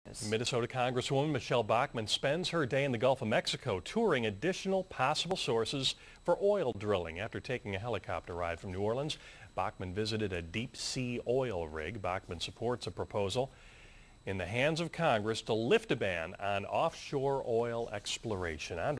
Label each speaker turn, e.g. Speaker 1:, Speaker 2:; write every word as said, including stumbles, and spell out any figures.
Speaker 1: Minnesota Congresswoman Michele Bachmann spends her day in the Gulf of Mexico touring additional possible sources for oil drilling. After taking a helicopter ride from New Orleans, Bachmann visited a deep-sea oil rig. Bachmann supports a proposal in the hands of Congress to lift a ban on offshore oil exploration.